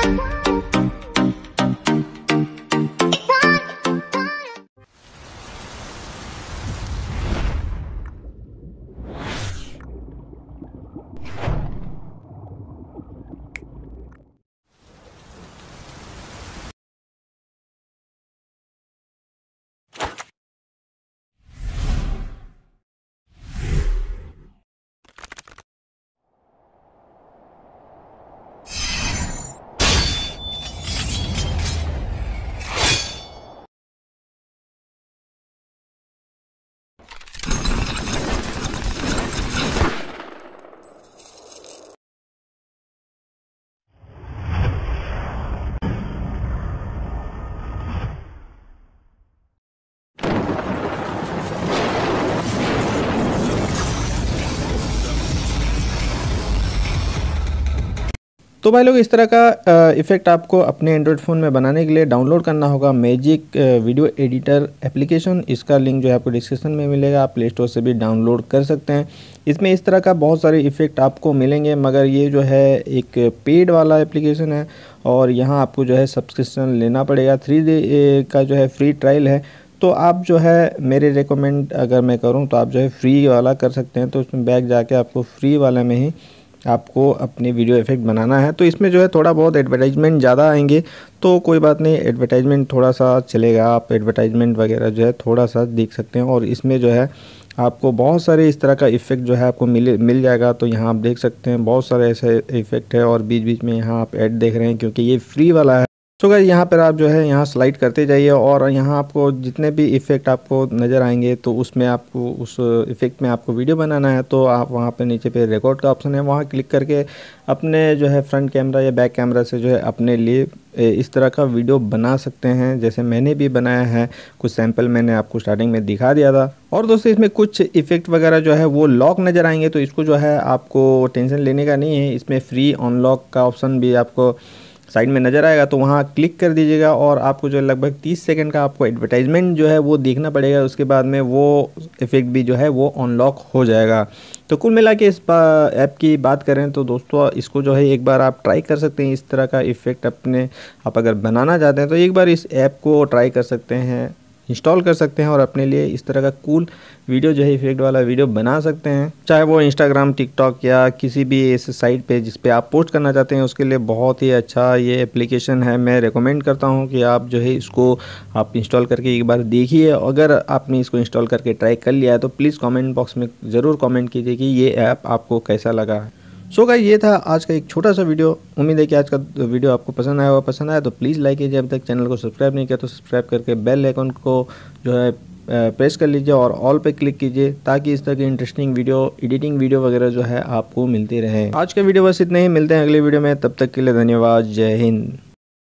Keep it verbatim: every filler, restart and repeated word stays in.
तो भाई लोग, इस तरह का इफ़ेक्ट आपको अपने एंड्रॉयड फ़ोन में बनाने के लिए डाउनलोड करना होगा मैजिक वीडियो एडिटर एप्लीकेशन। इसका लिंक जो है आपको डिस्क्रिप्शन में मिलेगा, आप प्ले स्टोर से भी डाउनलोड कर सकते हैं। इसमें इस तरह का बहुत सारे इफ़ेक्ट आपको मिलेंगे, मगर ये जो है एक पेड वाला एप्लीकेशन है और यहाँ आपको जो है सब्सक्रिप्शन लेना पड़ेगा। थ्री डे का जो है फ्री ट्रायल है, तो आप जो है मेरे रिकमेंड अगर मैं करूँ तो आप जो है फ्री वाला कर सकते हैं। तो उसमें बैक जाके आपको फ्री वाले में ही आपको अपने वीडियो इफ़ेक्ट बनाना है। तो इसमें जो है थोड़ा बहुत एडवर्टाइजमेंट ज़्यादा आएंगे, तो कोई बात नहीं, एडवर्टाइजमेंट थोड़ा सा चलेगा, आप एडवर्टाइजमेंट वगैरह जो है थोड़ा सा देख सकते हैं। और इसमें जो है आपको बहुत सारे इस तरह का इफ़ेक्ट जो है आपको मिल मिल जाएगा। तो यहाँ आप देख सकते हैं बहुत सारे ऐसे इफ़ेक्ट है और बीच बीच में यहाँ आप ऐड देख रहे हैं क्योंकि ये फ्री वाला है। तो गाइस यहाँ पर आप जो है यहाँ स्लाइड करते जाइए और यहाँ आपको जितने भी इफ़ेक्ट आपको नज़र आएंगे तो उसमें आपको उस इफ़ेक्ट में आपको वीडियो बनाना है, तो आप वहाँ पे नीचे पे रिकॉर्ड का ऑप्शन है, वहाँ क्लिक करके अपने जो है फ्रंट कैमरा या बैक कैमरा से जो है अपने लिए इस तरह का वीडियो बना सकते हैं, जैसे मैंने भी बनाया है। कुछ सैंपल मैंने आपको स्टार्टिंग में दिखा दिया था। और दोस्तों इसमें कुछ इफ़ेक्ट वगैरह जो है वो लॉक नज़र आएंगे, तो इसको जो है आपको टेंशन लेने का नहीं है। इसमें फ्री अनलॉक का ऑप्शन भी आपको साइड में नज़र आएगा, तो वहाँ क्लिक कर दीजिएगा और आपको जो लगभग तीस सेकंड का आपको एडवर्टाइजमेंट जो है वो देखना पड़ेगा। उसके बाद में वो इफ़ेक्ट भी जो है वो अनलॉक हो जाएगा। तो कुल मिला के इस ऐप की बात करें तो दोस्तों इसको जो है एक बार आप ट्राई कर सकते हैं। इस तरह का इफ़ेक्ट अपने आप अगर बनाना चाहते हैं तो एक बार इस ऐप को ट्राई कर सकते हैं, इंस्टॉल कर सकते हैं और अपने लिए इस तरह का कूल वीडियो जो है इफेक्ट वाला वीडियो बना सकते हैं। चाहे वो इंस्टाग्राम, टिकटॉक या किसी भी इस साइट पे जिस पे आप पोस्ट करना चाहते हैं उसके लिए बहुत ही अच्छा ये एप्लीकेशन है। मैं रेकमेंड करता हूं कि आप जो है इसको आप इंस्टॉल करके एक बार देखिए। अगर आपने इसको इंस्टॉल करके ट्राई कर लिया है तो प्लीज़ कॉमेंट बॉक्स में ज़रूर कॉमेंट कीजिए कि ये ऐप आपको कैसा लगा। सो गाइस ये था आज का एक छोटा सा वीडियो। उम्मीद है कि आज का वीडियो आपको पसंद आया होगा। पसंद आया तो प्लीज़ लाइक कीजिए। अभी तक चैनल को सब्सक्राइब नहीं किया तो सब्सक्राइब करके बेल आइकन को जो है प्रेस कर लीजिए और ऑल पे क्लिक कीजिए, ताकि इस तरह की इंटरेस्टिंग वीडियो, एडिटिंग वीडियो वगैरह जो है आपको मिलती रहे। आज का वीडियो बस इतने ही, मिलते हैं अगले वीडियो में, तब तक के लिए धन्यवाद। जय हिंद।